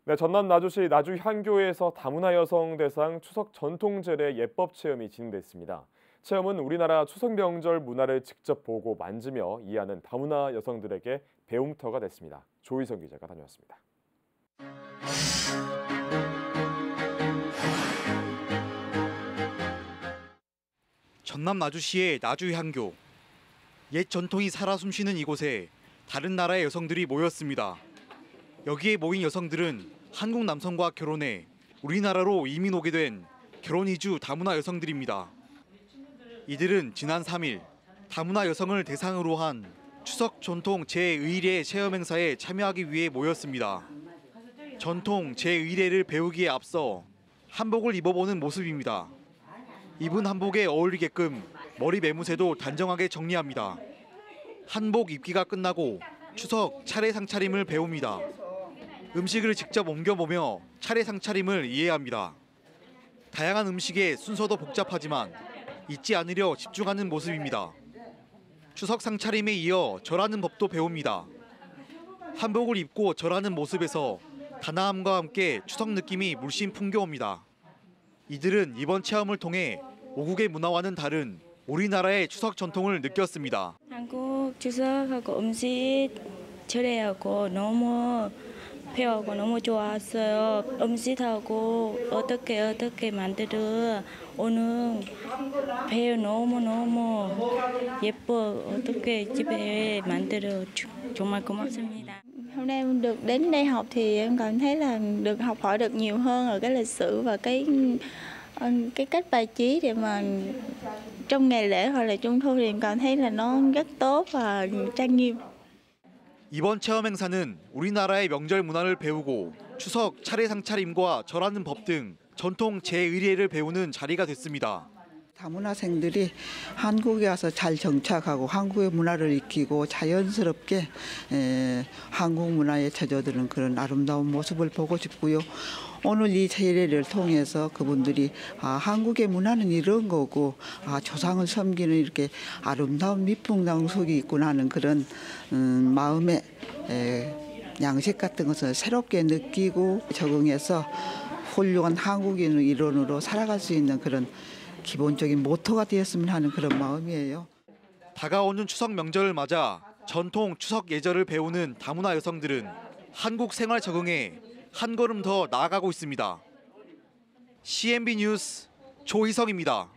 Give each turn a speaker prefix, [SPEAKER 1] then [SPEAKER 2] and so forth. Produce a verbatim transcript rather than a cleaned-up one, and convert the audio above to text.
[SPEAKER 1] 네, 전남 나주시 나주향교에서 다문화 여성 대상 추석 전통제례 예법 체험이 진행됐습니다. 체험은 우리나라 추석 명절 문화를 직접 보고 만지며 이해하는 다문화 여성들에게 배움터가 됐습니다. 조희성 기자가 다녀왔습니다.
[SPEAKER 2] 전남 나주시의 나주향교. 옛 전통이 살아 숨쉬는 이곳에 다른 나라의 여성들이 모였습니다. 여기에 모인 여성들은 한국 남성과 결혼해 우리나라로 이민 오게 된 결혼 이주 다문화 여성들입니다. 이들은 지난 삼 일 다문화 여성을 대상으로 한 추석 전통 제의례 체험 행사에 참여하기 위해 모였습니다. 전통 제의례를 배우기에 앞서 한복을 입어보는 모습입니다. 입은 한복에 어울리게끔 머리 매무새도 단정하게 정리합니다. 한복 입기가 끝나고 추석 차례 상차림을 배웁니다. 음식을 직접 옮겨보며 차례 상차림을 이해합니다. 다양한 음식의 순서도 복잡하지만 잊지 않으려 집중하는 모습입니다. 추석 상차림에 이어 절하는 법도 배웁니다. 한복을 입고 절하는 모습에서 단아함과 함께 추석 느낌이 물씬 풍겨옵니다. 이들은 이번 체험을 통해 오국의 문화와는 다른 우리나라의 추석 전통을 느꼈습니다.
[SPEAKER 3] 한국 추석하고 음식 절에하고 너무 배우고 너무 좋았어요. 음식하고 어떻게 어떻게 만들어 오늘 배우 너무 너무 예뻐 어떻게 집에 만들어 정말 고맙습니다.
[SPEAKER 4] Hôm nay em được đến đây học thì em cảm thấy là được học hỏi được nhiều hơn ở cái lịch sử và cái cái cách bài trí để mà trong ngày lễ hoặc là trung thu thì em cảm thấy là nó rất tốt và trang nghiêm.
[SPEAKER 2] 이번 체험 행사는 우리나라의 명절 문화를 배우고 추석 차례 상차림과 절하는 법 등 전통 제의례를 배우는 자리가 됐습니다.
[SPEAKER 5] 다문화생들이 한국에 와서 잘 정착하고 한국의 문화를 익히고 자연스럽게 에, 한국 문화에 젖어드는 그런 아름다운 모습을 보고 싶고요. 오늘 이 제례를 통해서 그분들이 아, 한국의 문화는 이런 거고 아, 조상을 섬기는 이렇게 아름다운 미풍당속이 있구나 하는 그런 음, 마음의 에, 양식 같은 것을 새롭게 느끼고 적응해서 훌륭한 한국인의 일원으로 살아갈 수 있는 그런 기본적인 모토가 되었으면 하는 그런 마음이에요.
[SPEAKER 2] 다가오는 추석 명절을 맞아 전통 추석 예절을 배우는 다문화 여성들은 한국 생활 적응에 한 걸음 더 나아가고 있습니다. 씨엔비 뉴스 조희성입니다.